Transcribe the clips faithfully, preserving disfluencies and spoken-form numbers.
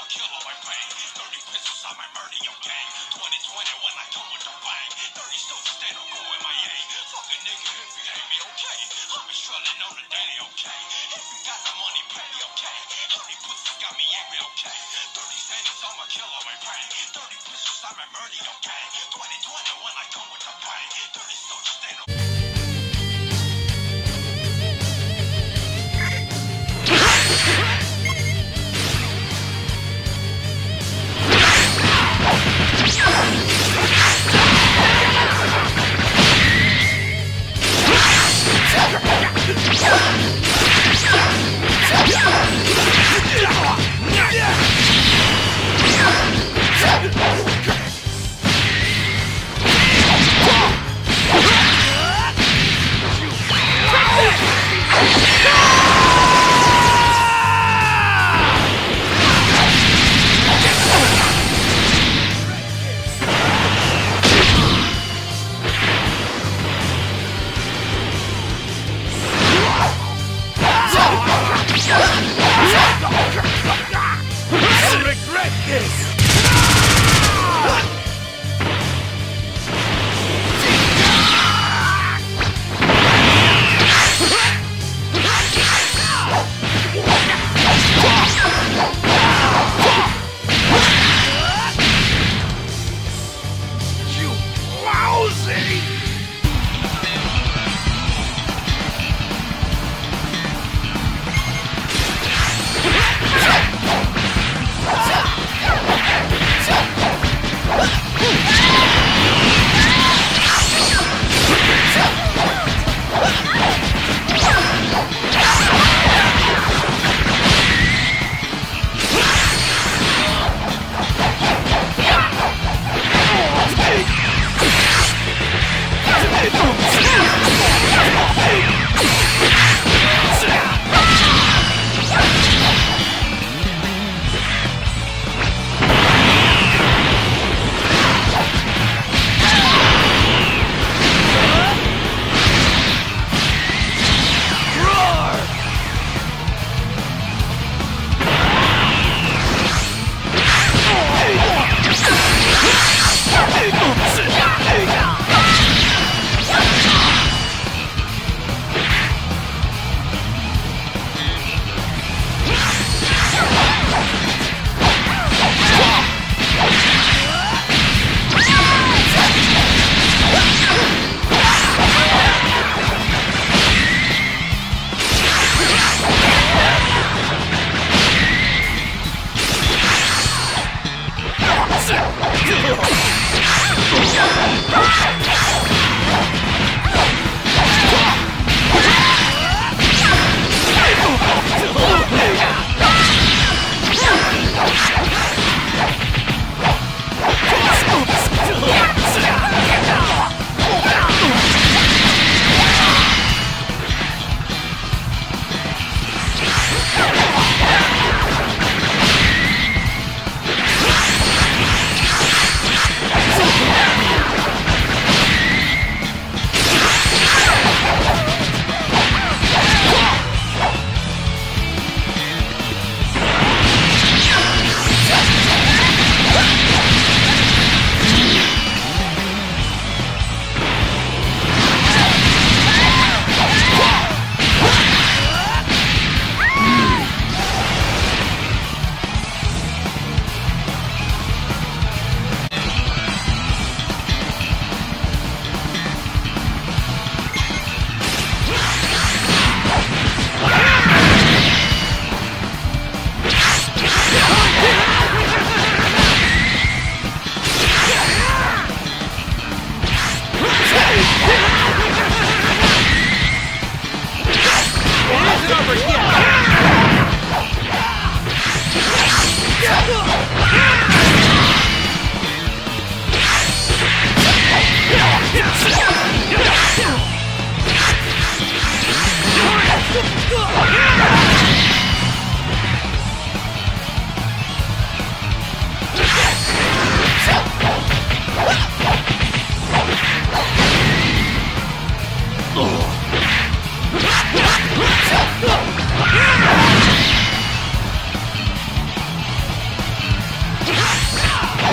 kill all my pain. thirty pistols on my murder, yo gang. twenty twenty when I come with the bang. thirty stones stand up, go M I A. Fuck a nigga if you hate me, okay? I've been struggling on the daily, okay? If you got the money, pay me, okay? How many pussies got me angry, okay? thirty cents, I'ma kill all my pain. thirty pistols on my murder, yo gang. twenty twenty when I come with the bang. thirty stones stand up.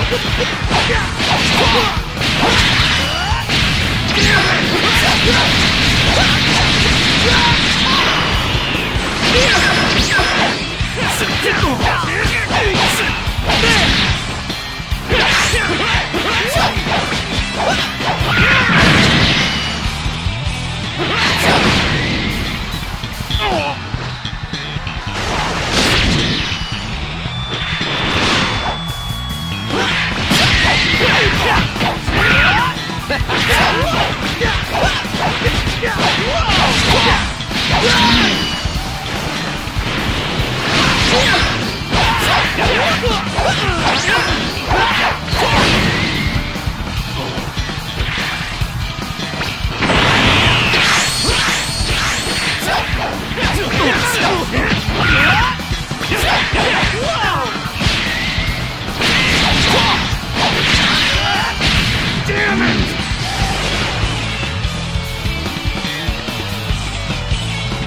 Yeah!